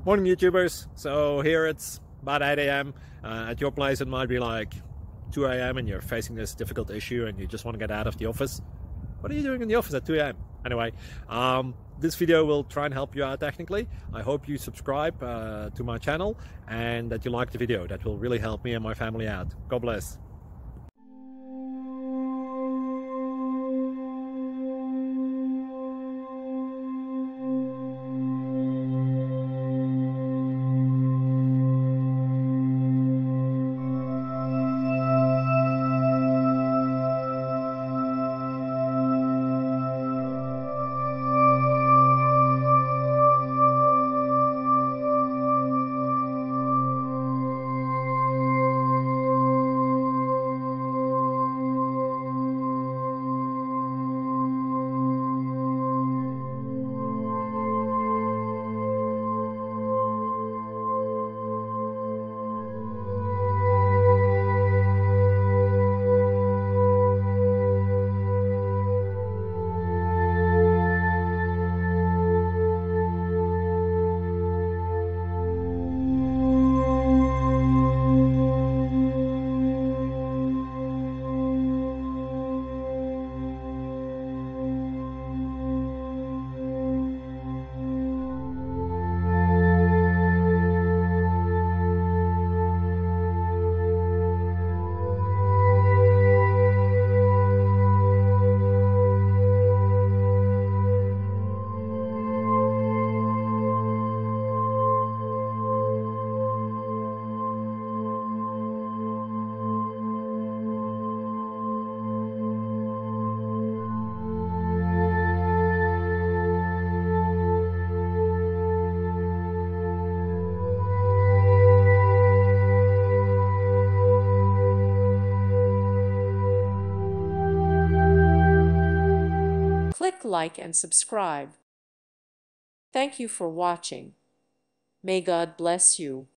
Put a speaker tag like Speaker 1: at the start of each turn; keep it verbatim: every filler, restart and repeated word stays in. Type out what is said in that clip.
Speaker 1: Morning YouTubers. So here it's about eight A M Uh, at your place it might be like two A M and you're facing this difficult issue and you just want to get out of the office. What are you doing in the office at two A M? Anyway, um, this video will try and help you out technically. I hope you subscribe uh, to my channel and that you like the video. That will really help me and my family out. God bless.
Speaker 2: Click like and subscribe. Thank you for watching. May God bless you.